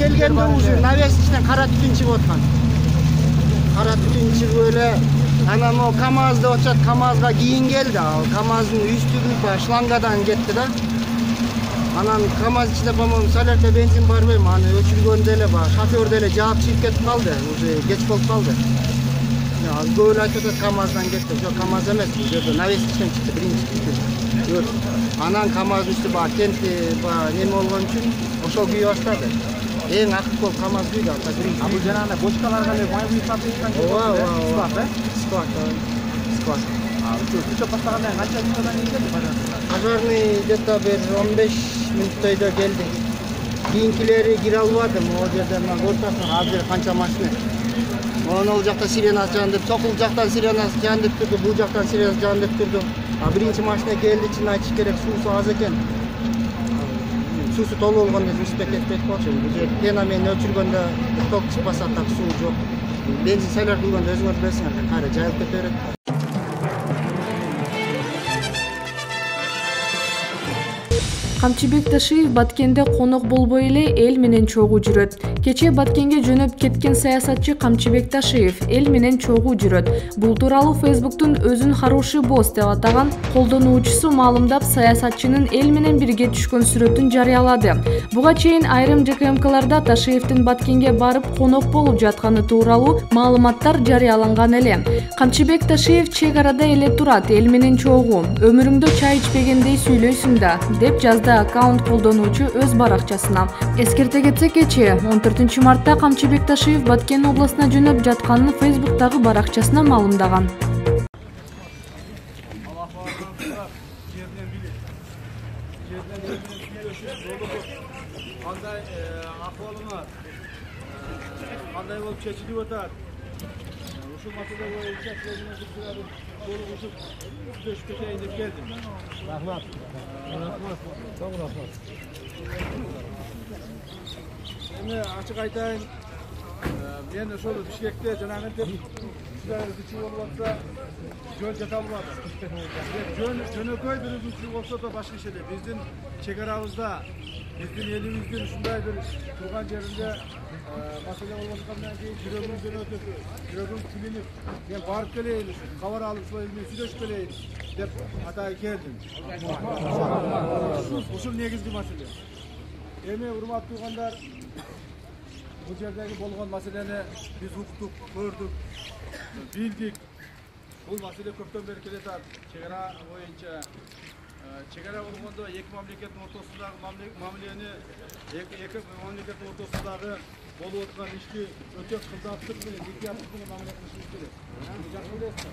келгенде уже навес içinden kara tütün çıkıp отқан. Kara tütün çıkıp öyle ana o KAMAZ'da oçat KAMAZ'ga giyin geldi. KAMAZ'ın üstü шлангадан кетти да. Анан КАМАЗ içinde по-моему салерде бензин бар бейм, аны өчүргөндө эле баягы шофёр деле жаап чыгып кетип калды, уже кеч болуп калды. Көбүлөр айтып атат КАМАЗдан кетти. Жок, КАМАЗ эмес, бул жерде навес içinden чыкты, биринчи чыкты. Анан КАМАЗдын үстү баягы тенти баягы неме болгон үчүн ошол күйө баштады. Эң акык бол КАМАЗ күйдү, ата биринчи. Бул жанагы бочкаларга эле май куюп сатышкан жок. Склад. Түшөп баштагандан канча минуттан кийин келди пожарный? Пожарный где-то бир 15 мүнөттөйдө келди. Кийинкилери кире албады, могу жерден ортосуна азыр канча машина. Ол жакта сирена чыган деп, сокул жактан сирена чыган деп турду, бул жактан сирена чыган деп турду. Биринчи машина келди, чын айтыш керек, суусу аз экен. Суусу толуу болгондо жүзүп кетпейт болчу. Бул жер пенамен өчүргөндө ток чыкпаса так суу жок. Бензин салер кылганда өзүңөр билесиңер, кайра жайылып кете берет. Камчыбек Ташиев Баткенде конок болбой эле эл менен чогуу жүрөт. Кечээ Баткенге жөнөп кеткен саясатчы Камчыбек Ташиев эл менен чогуу жүрөт. Бул тууралуу Фейсбуктун өзүн хороший босс деп атаган колдонуучусу маалымдап, саясатчынын эл менен бирге түшкөн сүрөтүн жарыялады. Буга чейин айрым ЖКМКларда Ташиевдин Баткенге барып конок болуп жатканы тууралуу маалыматтар жарыяланган эле. Камчыбек Ташиев чек арада эле турат, эл менен чогуу. Өмүрүңдө чай ичпегендей сүйлөйсүң да, деп жазды аккаунт колдонуучу өз баракчасына. Эскерте кетсек, кечээ 14 мартта Камчыбек Ташиев Баткен областына жөнөп жатканын Фейсбуктагы баракчасына маалымдаган. Кандай болуп чечилип атат? Ушул маселе боюнча силердин толугушуп сүйлөшүп кетейин деп келдим. Рахмат. Чоң рахмат. Эми ачык айтайын, мен ошол Бишкекте жанагынтип силер үзүүчү болуп атса, жөн жата албадым. Жөнөкөй бир үзүүчү болсо да башка иш эле. Биздин чек арабызда, биздин элибиздин ушундай бир турган жеринде маселе болуп аткандан кийин жүрөгүмүздөн өтүп, жүрөгүм тилинип, мен барып келейин, кабар алып сүйлөшүп келейин деп атайын келдим. Ушул негизги маселе. Эми урматтуу туугандар, бул жердеги болгон маселени биз уктук, көрдүк, билдик. Бул маселе көптөн бери келе жатат. Чек ара боюнча чек ара болгондо эки мамлекеттин ортосундагы мамилени, эки мамлекеттин ортосундагы болуп аткан ишти өтө кылдаттык менен, ихтияттык менен мамиле кылышыбыз керек. Жакшы билесиз.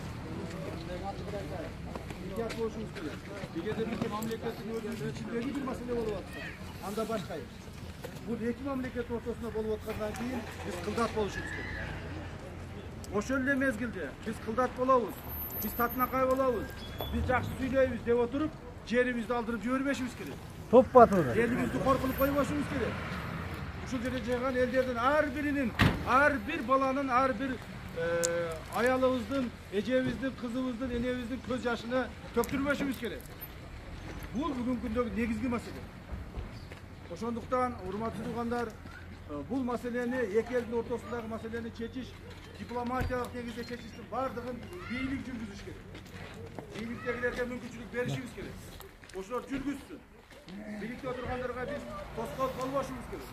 Ихтият болушубуз керек. Эгерде биздин мамлекеттин өзүнүн ичиндеги бир маселе болуп атса, анда башка. Бул эки мамлекеттин ортосунда болуп аткандан кийин биз кылдат болушубуз керек. Ошол эле мезгилде биз кылдат болобуз, биз татынакай болобуз, биз жакшы сүйлөйбүз деп отуруп, жерибизди алдырып жибербешибиз керек. Топ батыр. Элибизди коркунуп койбошубуз керек. Ушул жерде жайган элдердин ар бир баланын, ар бир аялыбыздын, эжебиздин, кызыбыздын, энебиздин көз жашыны төктүрбөшүбүз керек. Бул бүгүнкү күндөгү негизги маселе. Ошондуктан, урматтуу туугандар, бул маселени, эки элдин ортосундагы маселени чечиш, дипломатиялык негизде чечиштин бардыгын бийлик жүргүзүш керек. Бийликтегилерге мүмкүнчүлүк беришибиз керек. Ошолор жүргүзсүн. Бийликте отургандарга биз тоскоол болбошубуз керек.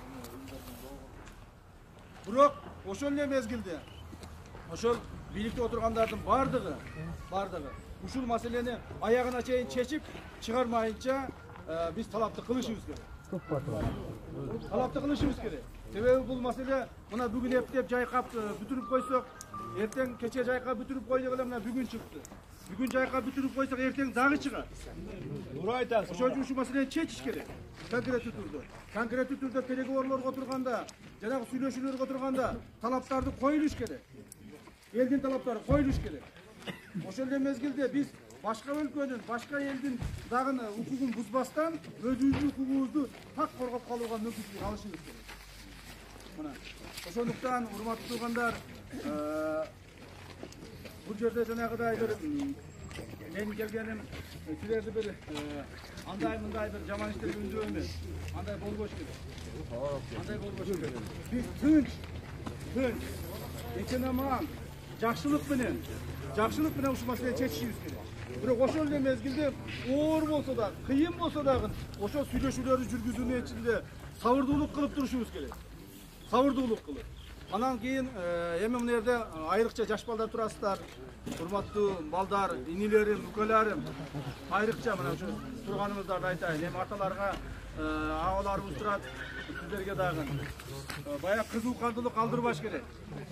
Бирок ошол эле мезгилде ошол бийликте отургандардын бардыгы ушул маселени аягына чейин чечип чыгармайынча биз талапты кылышыбыз керек. Талапты кылышыбыз керек. Себеби бул маселе мына бүгүн эптеп жайкап бүтүрүп койсок, эртең кече жайкап бүтүрүп койдук эле, мына бүгүн чыкты. Бүгүн жайкап бүтүрүп койсок, эртең дагы чыгат. Туура айтасыз. Ошол үчүн ушул маселени чечиш керек. Конкреттүү түрдө переговорлорго отурганда, жанагы сүйлөшүүлөргө отурганда талаптарды коюлуш керек. Элдин талаптары коюлуш керек. Ошол эле мезгилде биз башка өлкөнүн, башка элдин дагы укугун бузбастан өзүбүздүн укугубузду так коргоп калууга мүмкүнчүлүк алышыбыз керек. Мына ошондуктан урматтуу туугандар, бул жерде жанагыдай бир benim gelgenim sizlerdi bir anday bir jaman işler gündü emas. Anday bolboş керек. Anday bolboş керек. Biz tünç. Ekonomik, жақсылық менен ушул маселени чечишибиз керек. Бирок ошол эле мезгилде оор болсо да, кыйын болсо дагы ошол сүйлөшүүлөрдү жүргүзүүнүн ичинде сабырдуулук кылып турушубуз керек. Сабырдуулук кылып. Анан кийин эми мына жерде айрыкча жаш балдар турасыздар. Урматтуу балдар, инилерим, үкөлөрүм. Айрыкча мына ушу турганымыздарды айтайын. Эми аталарга агаларыбыз турат, сиздерге дагы баягы кызуу кандылык калтырбаш керек.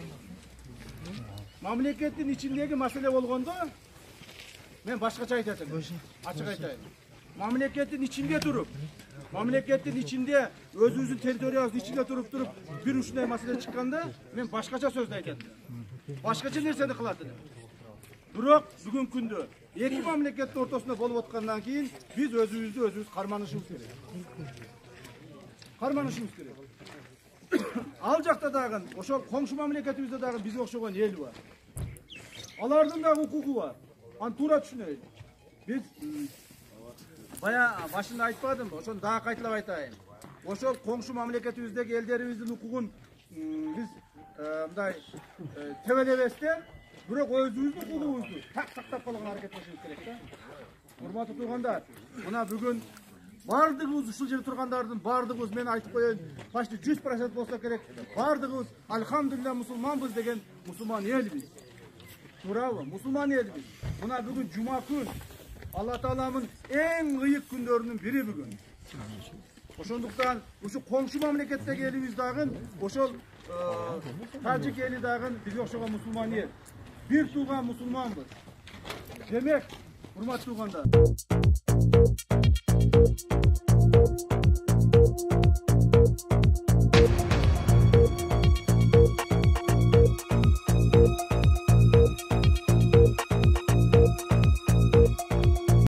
Мамлекеттин ичиндеги маселе болгондо мен башкача айтат элем. Ачык айтайын. Мамлекеттин ичинде туруп, мамлекеттин ичинде өзүбүздүн территориябыздын ичинде туруп бир ушундай маселе чыкканда мен башкача сөздү айтат элем. Башкача нерсени кылат элем. Бирок бүгүнкү күндө эки мамлекеттин ортосунда болуп аткандан кийин биз өзүбүз карманышыбыз керек. Карманышыбыз керек. Ал жакта дагы ошол коңшу мамлекетибизде дагы бизге окшогон эл бар. Алардын дагы укугу бар. Аны туура түшүнөйүн. Биз бая башында айтпадым, ошону дагы кайталап айтайын. Ошол коңшу мамлекетибиздеги элдерибиздин укугун биз мындай тебелебестен, бирок өзүбүздүн укугубузду так сактап калганга аракеттешибиз керек да. Урматтуу туугандар, мына бүгүн бардыгыбыз ушул жерде тургандардын бардыгыбыз мен айтып коеюн, почти 100% болсо керек. Бардыгыбыз альхамдулилля мусулманбыз деген мусулман элбиз. Туурабы? Мусулман элбиз. Мына бүгүн жума күн. Алла Тааламын эң ыйык күндөрүнүн бири бүгүн. Ошондуктан ушу коңшу мамлекеттеги элибиз дагы ошол тажик эли дагы бизге окшогон мусулман эл. Бир тууган мусулманбыз. Демек, урматтуу туугандар,